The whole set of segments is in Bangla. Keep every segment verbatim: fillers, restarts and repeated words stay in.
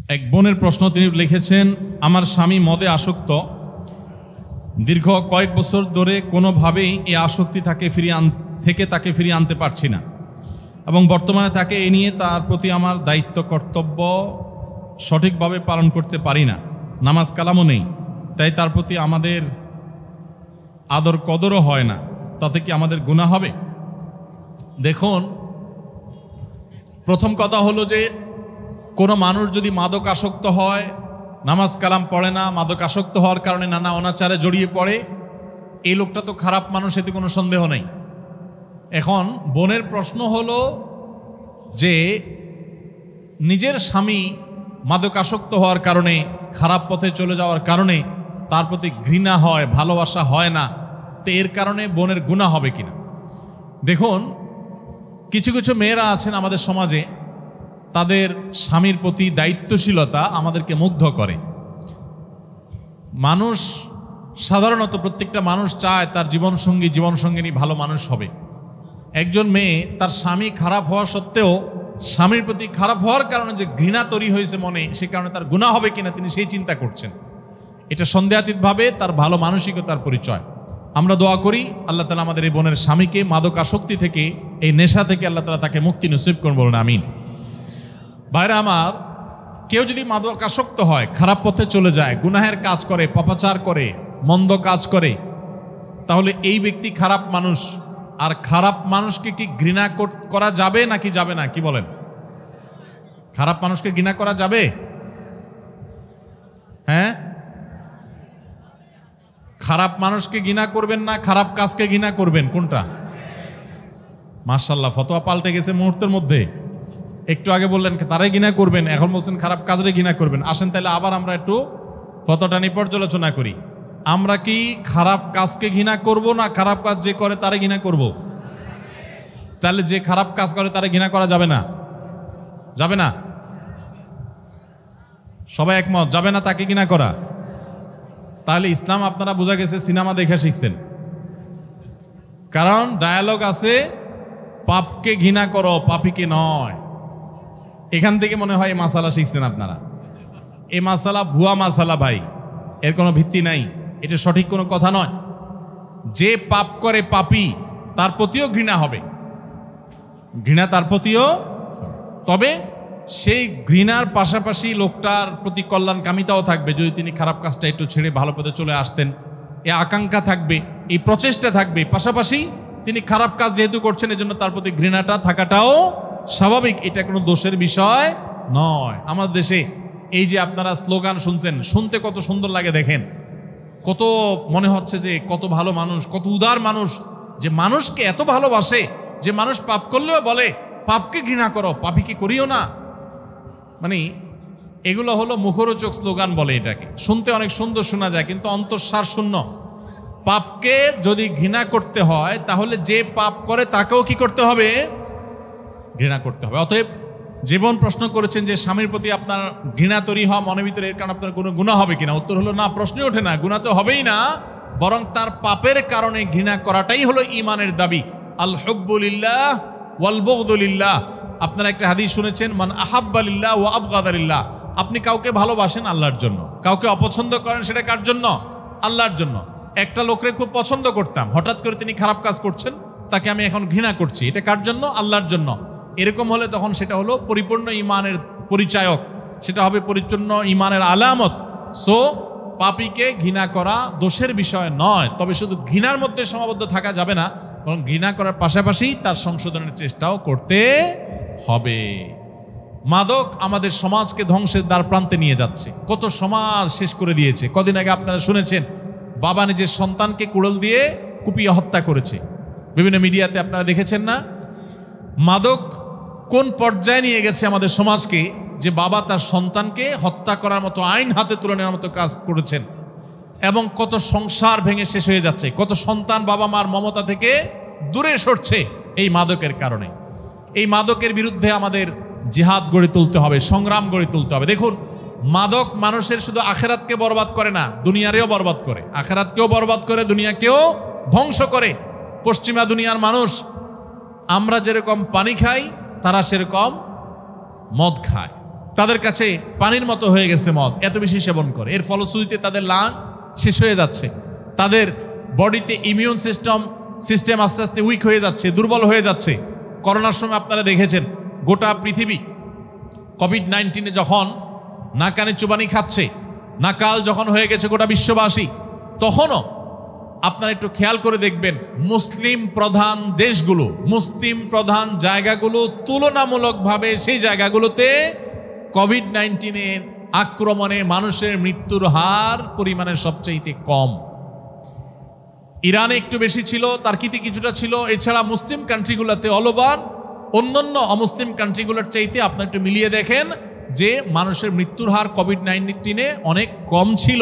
এক বোনের প্রশ্ন তিনি লিখেছেন, আমার স্বামী মদে আসক্ত, দীর্ঘ কয়েক বছর ধরে কোনোভাবেই এই আসক্তি তাকে ফিরিয়ে আন থেকে তাকে ফিরিয়ে আনতে পারছি না, এবং বর্তমানে তাকে এ নিয়ে তার প্রতি আমার দায়িত্ব কর্তব্য সঠিকভাবে পালন করতে পারি না, নামাজ কালামও নেই, তাই তার প্রতি আমাদের আদর কদরও হয় না, তাতে কি আমাদের গুনাহ হবে? দেখুন, প্রথম কথা হলো যে কোনো মানুষ যদি মাদক আসক্ত হয়, নামাজ কালাম পড়ে না, মাদক আসক্ত হওয়ার কারণে নানা অনাচারে জড়িয়ে পড়ে, এই লোকটা তো খারাপ মানুষ, এতে কোনো সন্দেহ নেই। এখন বোনের প্রশ্ন হলো যে নিজের স্বামী মাদক আসক্ত হওয়ার কারণে, খারাপ পথে চলে যাওয়ার কারণে তার প্রতি ঘৃণা হয়, ভালোবাসা হয় না, তো এর কারণে বোনের গুনাহ হবে কিনা? দেখুন, কিছু কিছু মেয়েরা আছেন আমাদের সমাজে, তাদের স্বামীর প্রতি দায়িত্বশীলতা আমাদেরকে মুগ্ধ করে। মানুষ সাধারণত প্রত্যেকটা মানুষ চায় তার জীবনসঙ্গী জীবনসঙ্গিনী ভালো মানুষ হবে। একজন মেয়ে তার স্বামী খারাপ হওয়া সত্ত্বেও স্বামীর প্রতি খারাপ হওয়ার কারণে যে ঘৃণা তৈরি হয়েছে মনে, সে কারণে তার গুনাহ হবে কিনা তিনি সেই চিন্তা করছেন। এটা সন্দেহাতীতভাবে তার ভালো মানসিকতার পরিচয়। আমরা দোয়া করি আল্লাহ তাআলা আমাদের এই বোনের স্বামীকে মাদক আসক্তি থেকে, এই নেশা থেকে আল্লাহ তাআলা তাকে মুক্তি নসিব করুন, বলুন আমিন। ভাইরা আমার, কেউ যদি মাদক আসক্ত হয়, খারাপ পথে চলে যায়, গুনাহের কাজ করে, পাপাচার করে, মন্দ কাজ করে, তাহলে এই ব্যক্তি খারাপ মানুষ। আর খারাপ মানুষকে কি ঘৃণা করা যাবে নাকি যাবে না? কি বলেন? খারাপ মানুষকে ঘৃণা করা যাবে? হ্যাঁ, খারাপ মানুষকে ঘৃণা করবেন না খারাপ কাজকে ঘৃণা করবেন? কোনটা? মাশাআল্লাহ, ফতোয়া পাল্টে গেছে মুহূর্তের মধ্যে। একটু আগে বললেন তারাই ঘৃণা করবেন, এখন বলছেন খারাপ কাজরে ঘৃণা করবেন। আসেন তাহলে আবার আমরা একটু ফতোয়াটা নিয়ে পর্যালোচনা করি। আমরা কি খারাপ কাজকে ঘৃণা করব না খারাপ কাজ যে করে তারে ঘৃণা করব? তাহলে যে খারাপ কাজ করে তারে ঘৃণা করা যাবে না? যাবে না? সবাই একমত যাবে না তাকে ঘৃণা করা? তাহলে ইসলাম আপনারা বোঝা গেছে সিনেমা দেখে শিখছেন। কারণ ডায়ালগ আছে, পাপকে ঘৃণা করো, পাপীকে নয়। এখান থেকে মনে হয় এই মাসালা শিখছেন আপনারা। এই মাসালা ভুয়া মাসালা ভাই, এর কোনো ভিত্তি নাই, এটা সঠিক কোনো কথা নয়। যে পাপ করে পাপী, তার প্রতিও ঘৃণা হবে, ঘৃণা তার প্রতিও। তবে সেই ঘৃণার পাশাপাশি লোকটার প্রতি কল্যাণকামিতাও থাকবে, যদি তিনি খারাপ কাজটা একটু ছেড়ে ভালো পথে চলে আসতেন, এই আকাঙ্ক্ষা থাকবে, এই প্রচেষ্টা থাকবে। পাশাপাশি তিনি খারাপ কাজ যেহেতু করছেন, এজন্য তার প্রতি ঘৃণাটা থাকাটাও স্বাভাবিক, এটা কোনো দোষের বিষয় নয়। আমাদের দেশে এই যে আপনারা স্লোগান শুনছেন, শুনতে কত সুন্দর লাগে দেখেন, কত মনে হচ্ছে যে কত ভালো মানুষ, কত উদার মানুষ, যে মানুষকে এত ভালোবাসে যে মানুষ পাপ করলেও বলে পাপকে ঘৃণা করো, পাপীকে করিও না। মানে এগুলো হলো মুখরোচক স্লোগান বলে, এটাকে শুনতে অনেক সুন্দর শোনা যায়, কিন্তু অন্তঃসার শূন্য। পাপকে যদি ঘৃণা করতে হয়, তাহলে যে পাপ করে তাকেও কি করতে হবে? ঘৃণা করতে হবে। অতএব জীবন প্রশ্ন করেছেন যে স্বামীর প্রতি আপনার ঘৃণা তৈরি হওয়া মনের ভিতরে, এর কারণে আপনার কোনো গুনাহ হবে কিনা? উত্তর হলো না, প্রশ্নই ওঠে না, গুনাহ তো হবেই না, বরং তার পাপের কারণে ঘৃণা করাটাই হলো ঈমানের দাবি। আল হুব্বু লিল্লাহ ওয়াল বুগদু লিল্লাহ। আপনারা একটা হাদিস শুনেছেন, মান আহাব্বা লিল্লাহ ওয়া আবগাদা লিল্লাহ। আপনি কাউকে ভালোবাসেন আল্লাহর জন্য, কাউকে অপছন্দ করেন, সেটা কার জন্য? আল্লাহর জন্য। একটা লোককে খুব পছন্দ করতাম, হঠাৎ করে তিনি খারাপ কাজ করছেন, তাকে আমি এখন ঘৃণা করছি, এটা কার জন্য? আল্লাহর জন্য। এরকম হলে তখন সেটা হলো পরিপূর্ণ ঈমানের পরিচায়ক, সেটা হবে পরিপূর্ণ ঈমানের আলামত। সো পাপীকে ঘৃণা করা দোষের বিষয় নয়, তবে শুধু ঘৃণার মধ্যে সীমাবদ্ধ থাকা যাবে না, বরং ঘৃণা করার পাশাপাশি তার সংশোধনের চেষ্টাও করতে হবে। মাদক আমাদের সমাজকে ধ্বংসের দ্বার প্রান্তে নিয়ে যাচ্ছে, কত সমাজ শেষ করে দিয়েছে। কদিন আগে আপনারা শুনেছেন, বাবা নিজের সন্তানকে কুড়াল দিয়ে কুপিয়ে হত্যা করেছে, বিভিন্ন মিডিয়াতে আপনারা দেখেছেন না? মাদক কোন পর্যায়ে নিয়ে গেছে আমাদের সমাজকে, যে বাবা তার সন্তানকে হত্যা করার মতো, আইন হাতে তুলে নেওয়ার মতো কাজ করেছেন, এবং কত সংসার ভেঙে শেষ হয়ে যাচ্ছে, কত সন্তান বাবা মার মমতা থেকে দূরে সরছে এই মাদকের কারণে। এই মাদকের বিরুদ্ধে আমাদের জিহাদ গড়ে তুলতে হবে, সংগ্রাম গড়ে তুলতে হবে। দেখুন, মাদক মানুষের শুধু আখেরাতকে বরবাদ করে না, দুনিয়ারেও বরবাদ করে, আখেরাতকেও বরবাদ করে, দুনিয়াকেও ধ্বংস করে। পশ্চিমা দুনিয়ার মানুষ, আমরা যেরকম পানি খাই, তারা সেরকম মদ খায়। তাদের কাছে পানির মতো হয়ে গেছে মদ, এত বেশি সেবন করে। এর ফলশ্রুতিতে তাদের লাং শেষ হয়ে যাচ্ছে, তাদের বডিতে ইমিউন সিস্টেম সিস্টেম আস্তে আস্তে উইক হয়ে যাচ্ছে, দুর্বল হয়ে যাচ্ছে। করোনার সময় আপনারা দেখেছেন গোটা পৃথিবী কোভিড নাইন্টিনে যখন নাকানে চুবানি খাচ্ছে, নাকাল যখন হয়ে গেছে গোটা বিশ্ববাসী, তখনও আপনারা একটু খেয়াল করে দেখবেন মুসলিম প্রধান দেশগুলো, মুসলিম প্রধান জায়গাগুলো তুলনামূলকভাবে সেই জায়গাগুলোতে কোভিড নাইন্টিনের আক্রমণে মানুষের মৃত্যুর হার পরিমাণে সবচেয়ে কম। ইরানে একটু বেশি ছিল, তার্কিতে কিছুটা ছিল, এছাড়া মুসলিম কান্ট্রিগুলোতে অল ওভার অন্যান্য অমুসলিম কান্ট্রিগুলোর চাইতে আপনার একটু মিলিয়ে দেখেন যে মানুষের মৃত্যুর হার কোভিড নাইন্টিনে অনেক কম ছিল।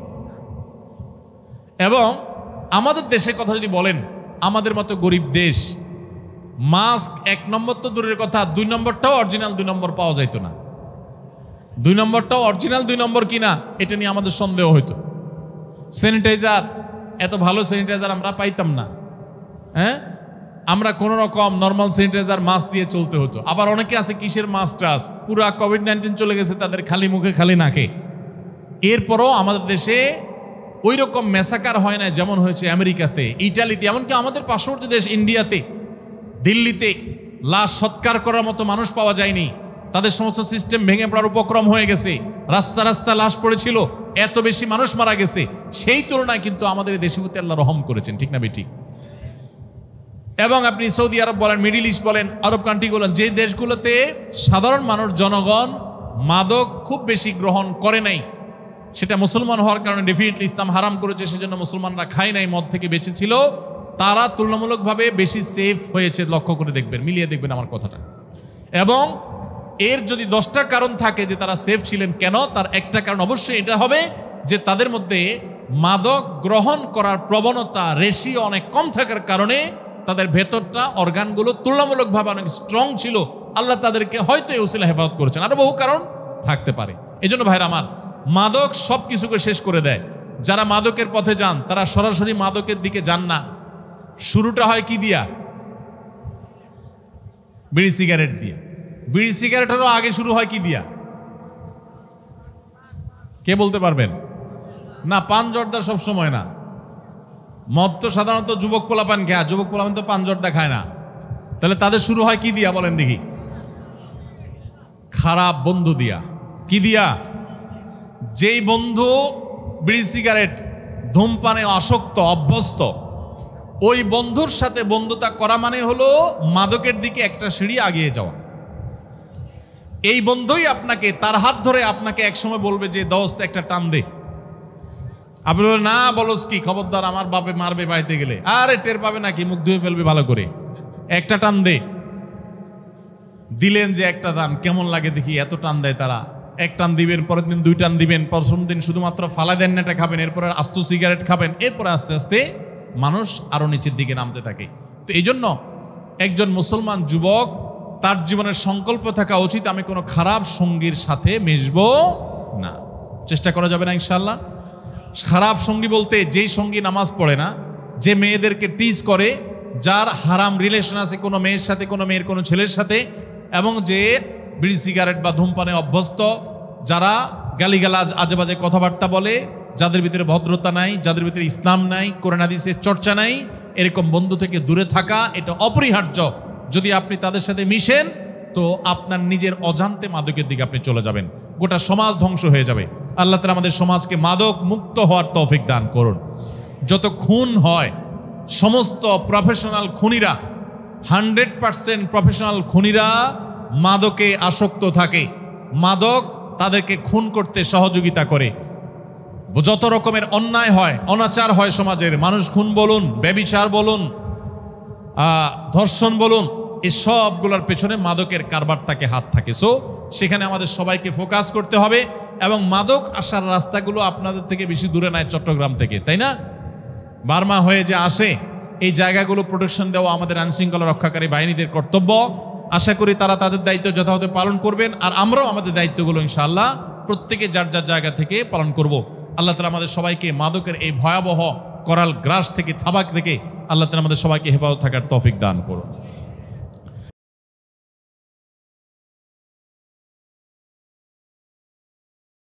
এবং আমাদের দেশের কথা যদি বলেন, আমাদের মতো গরিব দেশ, মাস্ক এক নম্বর তো দূরের কথা, দুই নম্বরটাও অরিজিনাল দুই নম্বর পাওয়া যাইতো না। দুই নম্বরটাও অরিজিনাল দুই নম্বর কিনা এটা নিয়ে আমাদের সন্দেহ হইতো। স্যানিটাইজার, এত ভালো স্যানিটাইজার আমরা পাইতাম না। হ্যাঁ, আমরা কোনো রকম নর্মাল স্যানিটাইজার মাস্ক দিয়ে চলতে হতো। আবার অনেকে আছে কিসের মাস্ক টাস, পুরা কোভিড নাইন্টিন চলে গেছে তাদের খালি মুখে খালি নাকে। এরপরও আমাদের দেশে ওই রকম মেসাকার হয় না যেমন হয়েছে আমেরিকাতে, ইটালিতে, এমনকি আমাদের পার্শ্ববর্তী দেশ ইন্ডিয়াতে, দিল্লিতে লাশ সৎকার করার মতো মানুষ পাওয়া যায়নি। তাদের সমস্ত সিস্টেম ভেঙে পড়ার উপক্রম হয়ে গেছে, রাস্তা রাস্তা লাশ পড়েছিল, এত বেশি মানুষ মারা গেছে। সেই তুলনায় কিন্তু আমাদের এই দেশের প্রতি আল্লাহ রহম করেছেন, ঠিক না বেঠিক? এবং আপনি সৌদি আরব বলেন, মিডিল ইস্ট বলেন, আরব কান্ট্রিগুলো, যে দেশগুলোতে সাধারণ মানুষ জনগণ মাদক খুব বেশি গ্রহণ করে নাই, সেটা মুসলমান হওয়ার কারণে ডেফিনেটলি ইসলাম হারাম করেছে, সেজন্য মুসলমানরা খায় নাই, মদ থেকে বেঁচে ছিল, তারা তুলনামূলকভাবে বেশি সেফ হয়েছে। লক্ষ্য করে দেখবেন, মিলিয়ে দেখবেন আমার কথাটা। এবং এর যদি দশটা কারণ থাকে যে তারা সেফ ছিলেন কেন, তার একটা কারণ অবশ্যই এটা হবে যে তাদের মধ্যে মাদক গ্রহণ করার প্রবণতা রেশিও অনেক কম থাকার কারণে তাদের ভেতরটা অর্গানগুলো তুলনামূলকভাবে অনেক স্ট্রং ছিল। আল্লাহ তাদেরকে হয়তো এই উসিলা হেফাজত করেছেন, আরো বহু কারণ থাকতে পারে। এই জন্য ভাইরা আমার, মাদক সব কিছুকে শেষ করে দেয়। যারা মাদকের পথে যান তারা সরাসরি মাদকের দিকে যান না, শুরুটা হয় কি দিয়া? বিড়ি সিগারেট দিয়ে। বিড়ি সিগারেটেরও আগে শুরু হয় কি দিয়া? কে বলতে পারবেন? না, পান জর্দা সব সময় না। মদ তো সাধারণত যুবক পোলাপান খায়, যুবক পোলাপান তো পান জর্দা খায় না। তাহলে তাদের শুরু হয় কি দিয়া বলেন দেখি? খারাপ বন্ধু দিয়া। কি দিয়া? যেই বন্ধু বিড়ি সিগারেট ধূমপানে আসক্ত অভ্যস্ত, ওই বন্ধুর সাথে বন্ধুতা করা মানে হলো মাদকের দিকে একটা সিঁড়ি আগিয়ে যাওয়া। এই বন্ধুই আপনাকে, তার হাত ধরে আপনাকে একসময় বলবে যে দোস্ত একটা টান দে। আপনি বলবেন না, বলস কি, খবরদার, আমার বাপে মারবে বাড়িতে গেলে। আরে টের পাবে নাকি, মুখ ধুয়ে ফেলবে ভালো করে, একটা টান দে। দিলেন যে একটা টান, কেমন লাগে দেখি, এত টান দেয় তারা। এক টান দিবেন, পরের দিন দুই টান দিবেন, প্রথম দিন শুধুমাত্র ফালা দেন নেটা খাবেন, এরপরে আস্ত সিগারেট খাবেন, এরপরে আস্তে আস্তে মানুষ আরো নিচের দিকে নামতে থাকে। তো এই জন্য একজন মুসলমান যুবক, তার জীবনের সংকল্প থাকা উচিত আমি কোনো খারাপ সঙ্গীর সাথে মিশবো না। চেষ্টা করা যাবে না ইনশাল্লাহ? খারাপ সঙ্গী বলতে যেই সঙ্গী নামাজ পড়ে না, যে মেয়েদেরকে টিজ করে, যার হারাম রিলেশন আছে কোনো মেয়ের সাথে, কোনো মেয়ের কোনো ছেলের সাথে, এবং যে বিড়ি সিগারেট বা ধূমপানে অভ্যস্ত, যারা গালিগালাজ আজে বাজে কথাবার্তা বলে, যাদের ভিতরে ভদ্রতা নাই, যাদের ভিতরে ইসলাম নাই, কোরআন হাদিসের চর্চা নাই, এরকম বন্ধু থেকে দূরে থাকা এটা অপরিহার্য। যদি আপনি তাদের সাথে মিশেন তো আপনার নিজের অজান্তে মাদকের দিকে আপনি চলে যাবেন, গোটা সমাজ ধ্বংস হয়ে যাবে। আল্লাহ তাআলা আমাদের সমাজকে মাদক মুক্ত হওয়ার তৌফিক দান করুন। যত খুন হয়, সমস্ত প্রফেশনাল খুনিরা, হান্ড্রেড পার্সেন্ট প্রফেশনাল খুনিরা মাদকে আসক্ত থাকে। মাদক তাদেরকে খুন করতে সহযোগিতা করে। যত রকমের অন্যায় হয়, অনাচার হয় সমাজের, মানুষ খুন বলুন, ব্যভিচার বলুন, ধর্ষণ বলুন, এই সবগুলোর পেছনে মাদকের কারবার থাকে, হাত থাকে। সো সেখানে আমাদের সবাইকে ফোকাস করতে হবে। এবং মাদক আসার রাস্তাগুলো আপনাদের থেকে বেশি দূরে নাই, চট্টগ্রাম থেকে, তাই না? বার্মা হয়ে যে আসে, এই জায়গাগুলো প্রোটেকশন দেওয়া আমাদের আইনশৃঙ্খলা রক্ষাকারী বাহিনীদের কর্তব্য। আশা করি তারা তাদের দায়িত্ব যথাযথ পালন করবেন, আর আমরাও আমাদের দায়িত্বগুলো ইনশাআল্লাহ প্রত্যেকে যার যার জায়গা থেকে পালন করব। আল্লাহ তাআলা আমাদের সবাইকে মাদকের এই ভয়াবহ করাল গ্রাস থেকে, থাবাক থেকে আল্লাহ তাআলা আমাদের সবাইকে হেফাজত থাকার তৌফিক দান করুন।